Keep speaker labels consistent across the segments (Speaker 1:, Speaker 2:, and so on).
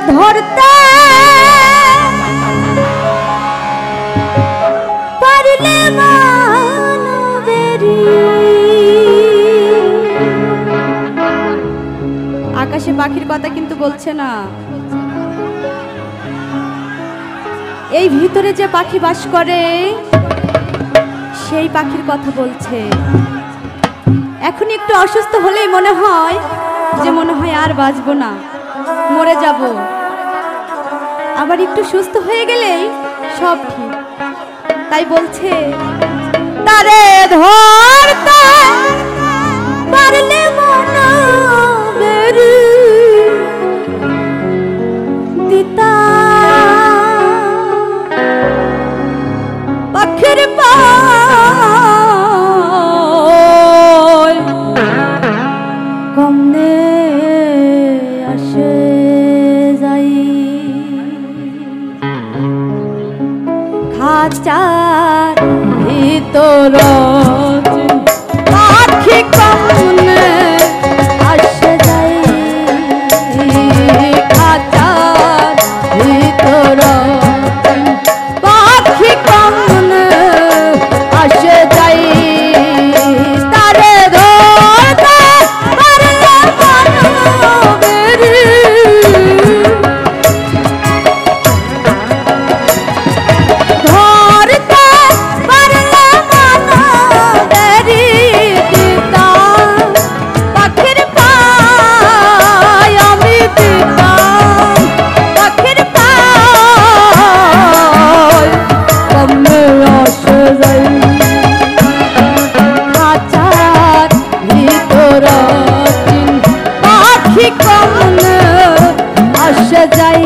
Speaker 1: ধরতে পারলে মানবেরি। আকাশে পাখির কথা কিন্তু বলছে না, এই ভিতরে যে পাখি বাস করে সেই পাখির কথা বলছে। এখন একটু অসুস্থ হলেই মনে হয় আর বাঁচবো না, মরে যাব। আবার একটু সুস্থ হয়ে গেলেই সব ঠিক। তাই বলছে তারে ধরতে পারলে মানবের দিতা পাখির পায় কমনে আসে যাই খাঁচার ভিতর পাখি কমনে আসে যাই খাঁচার ভিতর পাখি কমনে আসে যাই তারে ধরতে পারলে মানবের ধরতে পারলে মানবের দিতা পাখির পায় আমি দিতা পাখির পায় কমনে আসে যাই খাঁচার ভিতর পাখি কমনে আসে যাই।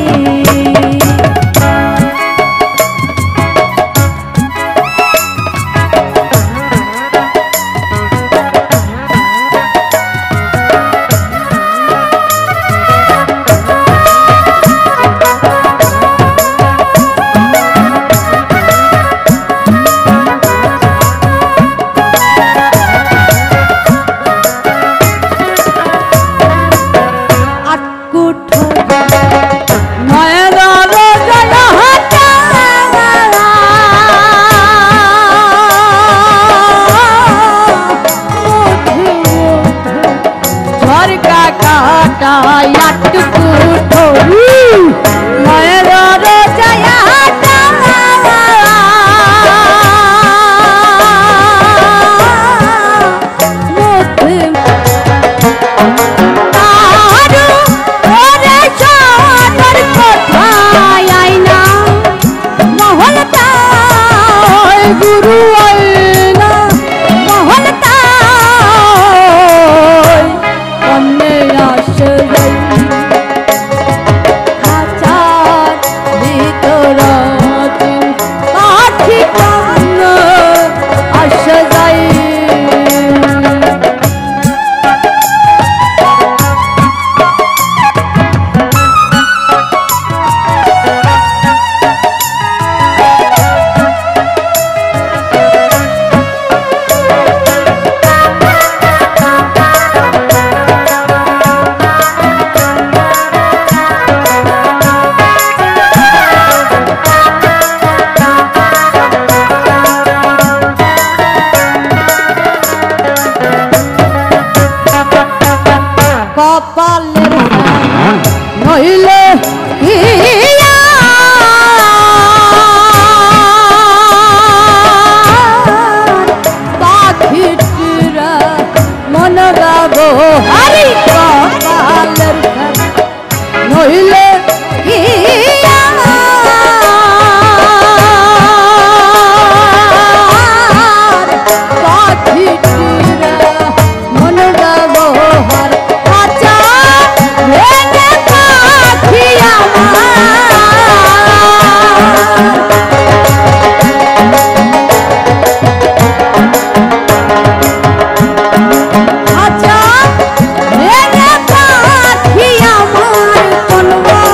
Speaker 1: কপালের নইলে পাখিটিরা মন গাবো হারি কপালের নইলে পাখিটিরা মন গাবো হার আচ্ছা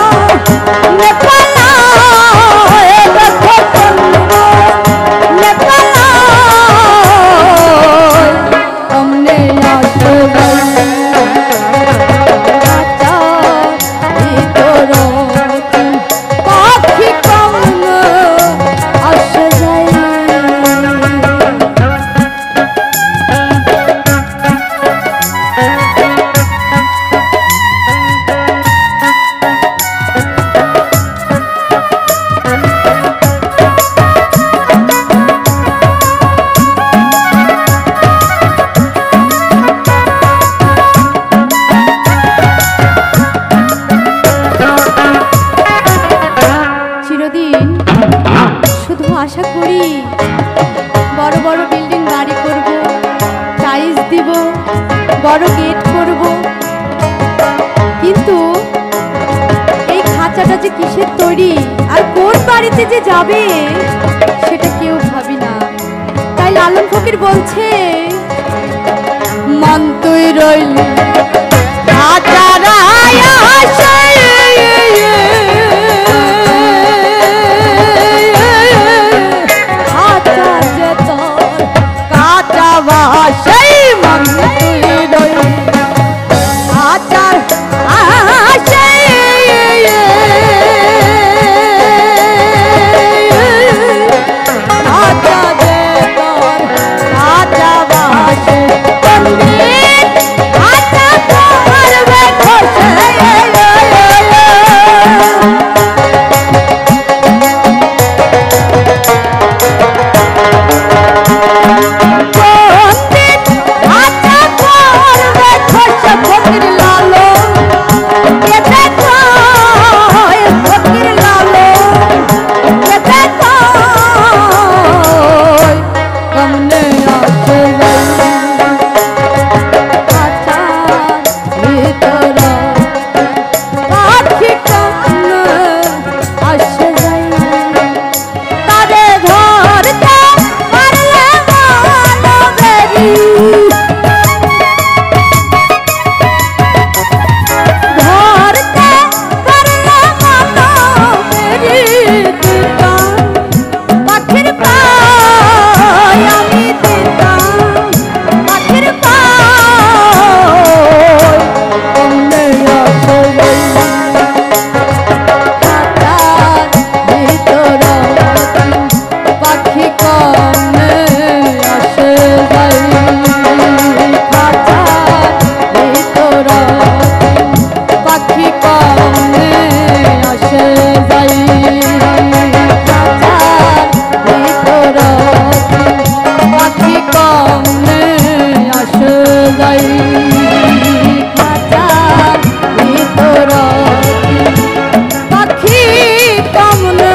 Speaker 1: বড় গেট করব, কিন্তু এই খাঁচাটা যে কিসের তৈরি আর কোন বাড়িতে যে যাবে সেটা কেউ ভাবি না। তাই লালন ফকির বলছে, মন তুই রইলি খাঁচারায় আসে, খাঁচা যে তোর কাঁচা বাসে, মন তুই রইলি খাঁচার আসে, খাঁচা যে তোর কাঁচা বাসে, খাঁচা করবে খসে।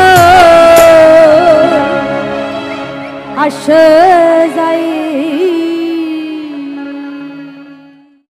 Speaker 1: আসে যাই।